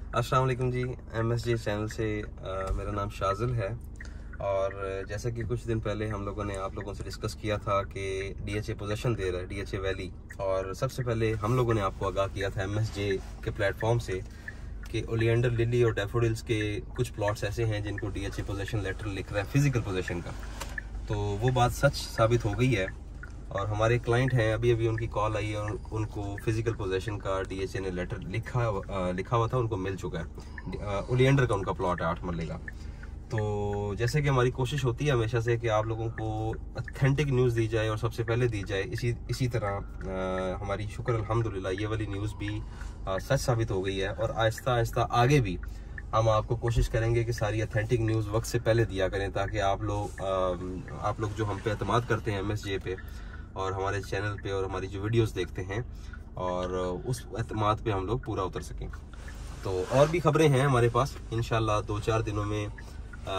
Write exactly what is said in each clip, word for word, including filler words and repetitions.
अस्सलाम वालेकुम जी, एम एस जे चैनल से आ, मेरा नाम शाजिल है। और जैसा कि कुछ दिन पहले हम लोगों ने आप लोगों से डिस्कस किया था कि डी एच ए पोजेशन दे रहा है, डी एच ए वैली। और सबसे पहले हम लोगों ने आपको आगाह किया था एम एस जे के प्लेटफॉर्म से कि ओलियंडर लिली और डैफोडिल्स के कुछ प्लॉट्स ऐसे हैं जिनको D H A possession letter लिख रहा है फिजिकल पोजेशन का। तो वो बात सच साबित हो गई है और हमारे क्लाइंट हैं, अभी अभी उनकी कॉल आई और उनको फिजिकल पोजेशन का डीएचए ने लेटर लिखा आ, लिखा हुआ था, उनको मिल चुका है। ओलियंडर का उनका प्लॉट है आठ मरले का। तो जैसे कि हमारी कोशिश होती है हमेशा से कि आप लोगों को ऑथेंटिक न्यूज़ दी जाए और सबसे पहले दी जाए, इसी इसी तरह आ, हमारी शुक्र अल्हम्दुलिल्लाह ये वाली न्यूज़ भी आ, सच साबित हो गई है। और आहिस्ता आहिस्ता आगे भी हम आपको कोशिश करेंगे कि सारी ऑथेंटिक न्यूज़ वक्त से पहले दिया करें, ताकि आप लोग आप लोग जो हम पे एतमाद करते हैं एम एस जे पे और हमारे चैनल पे और हमारी जो वीडियोस देखते हैं, और उस एतमाद पे हम लोग पूरा उतर सकें। तो और भी खबरें हैं हमारे पास, इंशाल्लाह दो चार दिनों में आ,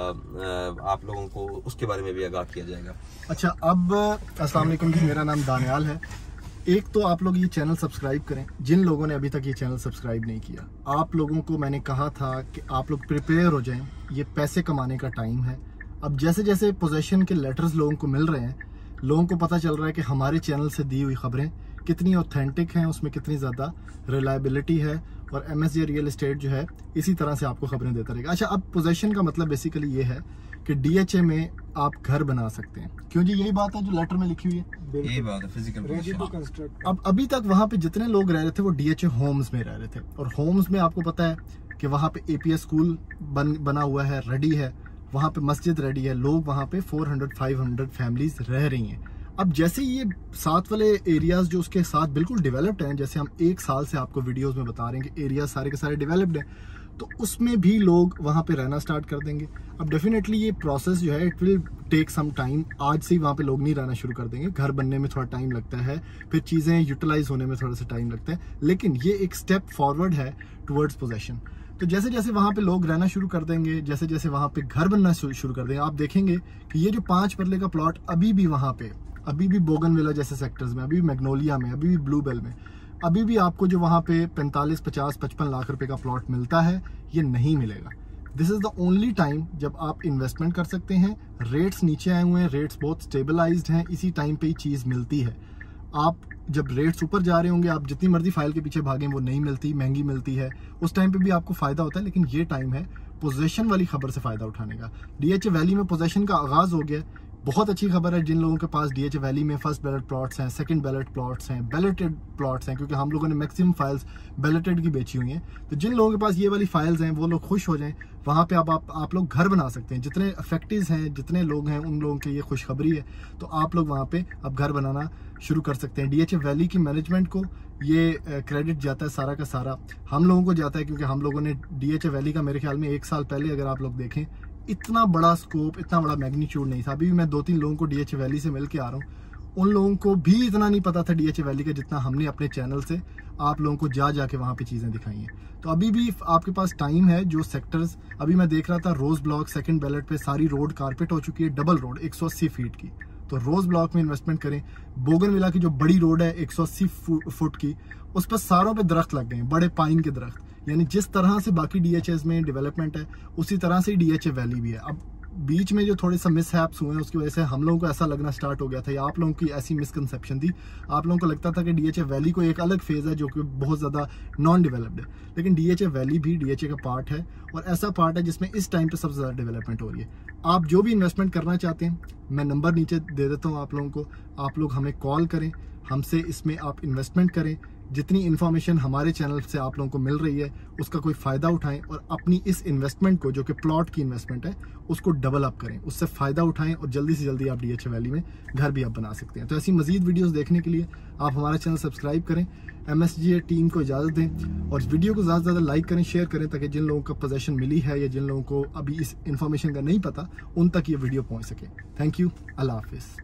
आ, आप लोगों को उसके बारे में भी आगाह किया जाएगा। अच्छा, अब अस्सलाम वालेकुम जी, मेरा नाम दानियाल है। एक तो आप लोग ये चैनल सब्सक्राइब करें, जिन लोगों ने अभी तक ये चैनल सब्सक्राइब नहीं किया। आप लोगों को मैंने कहा था कि आप लोग प्रिपेयर हो जाएं, ये पैसे कमाने का टाइम है। अब जैसे जैसे पोजेशन के लेटर्स लोगों को मिल रहे हैं, लोगों को पता चल रहा है कि हमारे चैनल से दी हुई खबरें कितनी ऑथेंटिक हैं, उसमें कितनी ज़्यादा रिलायबिलिटी है। और M S J real estate जो है इसी तरह से आपको खबरें देता रहेगा। अच्छा, अब पोजेशन का मतलब बेसिकली ये है कि डी एच ए में आप घर बना सकते हैं। क्यों जी, यही बात है जो लेटर में लिखी हुई है, यही बात है, फिजिकल पोजीशन। अब अभी तक वहाँ पे जितने लोग रह रहे थे वो डी एच ए होम्स में रह रहे थे, और होम्स में आपको पता है कि वहाँ पे ए पी एस स्कूल बन बना हुआ है, रेडी है, वहाँ पे मस्जिद रेडी है, लोग वहाँ पे चार सौ पाँच सौ फैमिलीज रह रही हैं। अब जैसे ये साथ वाले एरियाज जो उसके साथ बिल्कुल डेवलप्ड हैं, जैसे हम एक साल से आपको वीडियोस में बता रहे हैं कि एरिया सारे के सारे डेवलप्ड हैं, तो उसमें भी लोग वहाँ पे रहना स्टार्ट कर देंगे। अब डेफिनेटली ये प्रोसेस जो है it will take some time. आज से ही वहाँ पे लोग नहीं रहना शुरू कर देंगे, घर बनने में थोड़ा टाइम लगता है, फिर चीज़ें यूटिलाइज होने में थोड़ा सा टाइम लगता है, लेकिन ये एक स्टेप फॉरवर्ड है टुवर्ड्स पोजेशन। तो जैसे जैसे वहाँ पे लोग रहना शुरू कर देंगे, जैसे जैसे वहाँ पे घर बनना शुरू कर देंगे, आप देखेंगे कि ये जो पाँच मरले का प्लॉट अभी भी वहाँ पे, अभी भी बोगनविला जैसे सेक्टर्स में, अभी भी मैग्नोलिया में, अभी भी ब्लूबेल में, अभी भी आपको जो वहाँ पे पैंतालीस पचास पचपन लाख रुपए का प्लॉट मिलता है, ये नहीं मिलेगा। This is the only time जब आप इन्वेस्टमेंट कर सकते हैं। रेट्स नीचे आए हुए हैं, रेट्स बहुत स्टेबलाइज्ड हैं, इसी टाइम पे ही चीज़ मिलती है। आप जब रेट्स ऊपर जा रहे होंगे, आप जितनी मर्जी फाइल के पीछे भागें, वो नहीं मिलती, महंगी मिलती है, उस टाइम पे भी आपको फ़ायदा होता है। लेकिन ये टाइम है पोजेशन वाली खबर से फ़ायदा उठाने का। डी एच ए वैली में पोजेशन का आगाज़ हो गया, बहुत अच्छी खबर है जिन लोगों के पास डी एच ए वैली में फर्स्ट बैलेट प्लॉट्स हैं, सेकंड बैलेट प्लॉट्स हैं, बैलेटेड प्लॉट्स हैं, क्योंकि हम लोगों ने मैक्सिमम फाइल्स बैलेटेड की बेची हुई हैं। तो जिन लोगों के पास ये वाली फाइल्स हैं वो लोग खुश हो जाएं, वहाँ पे आप, आप आप लोग घर बना सकते हैं। जितने अफेक्टिव्स हैं, जितने लोग हैं, उन लोगों के लिए खुशखबरी है। तो आप लोग वहाँ पे अब घर बनाना शुरू कर सकते हैं। डी एच ए वैली की मैनेजमेंट को ये क्रेडिट जाता है सारा का सारा, हम लोगों को जाता है, क्योंकि हम लोगों ने डी एच ए वैली का मेरे ख्याल में एक साल पहले अगर आप लोग देखें, इतना बड़ा स्कोप, इतना बड़ा मैग्नीट्यूड नहीं था। अभी भी मैं दो तीन लोगों को डी एच ए वैली से मिल के आ रहा हूँ, उन लोगों को भी इतना नहीं पता था डी एच ए वैली का जितना हमने अपने चैनल से आप लोगों को जा जाके वहाँ पे चीज़ें दिखाई हैं। तो अभी भी आपके पास टाइम है। जो सेक्टर्स अभी मैं देख रहा था, रोज ब्लॉक सेकंड बैलेट पे सारी रोड कारपेट हो चुकी है, डबल रोड एक सौ अस्सी फीट की, तो रोज ब्लॉक में इन्वेस्टमेंट करें। बोगनविला की जो बड़ी रोड है एक सौ अस्सी फुट की, उस पर सारों पे दरख्त लग गए हैं, बड़े पाइन के दरख्त। यानी जिस तरह से बाकी डी एच एस में डेवलपमेंट है, उसी तरह से डी एच ए वैली भी है। अब बीच में जो थोड़े सा मिसहैप्स हुए हैं, उसकी वजह से हम लोगों को ऐसा लगना स्टार्ट हो गया था, या आप लोगों की ऐसी मिसकंसेप्शन थी, आप लोगों को लगता था कि डी एच ए वैली को एक अलग फेज़ है जो कि बहुत ज़्यादा नॉन डेवलप्ड है। लेकिन डी एच ए वैली भी डी एच ए का पार्ट है, और ऐसा पार्ट है जिसमें इस टाइम पे सबसे ज़्यादा डेवलपमेंट हो रही है। आप जो भी इन्वेस्टमेंट करना चाहते हैं, मैं नंबर नीचे दे देता हूँ आप लोगों को, आप लोग हमें कॉल करें, हमसे इसमें आप इन्वेस्टमेंट करें। जितनी इन्फॉर्मेशन हमारे चैनल से आप लोगों को मिल रही है, उसका कोई फ़ायदा उठाएं और अपनी इस इन्वेस्टमेंट को, जो कि प्लॉट की इन्वेस्टमेंट है, उसको डबल अप करें, उससे फ़ायदा उठाएं, और जल्दी से जल्दी आप डी एच ए वैली में घर भी आप बना सकते हैं। तो ऐसी मज़ीद वीडियोस देखने के लिए आप हमारा चैनल सब्सक्राइब करें, एम एस जे टीम को इजाज़त दें, और इस वीडियो को ज़्यादा से ज़्यादा लाइक करें, शेयर करें, ताकि जिन लोगों को पोजेशन मिली है या जिन लोगों को अभी इस इन्फॉर्मेशन का नहीं पता, उन तक ये वीडियो पहुँच सके। थैंक यू, अल्लाह हाफिज़।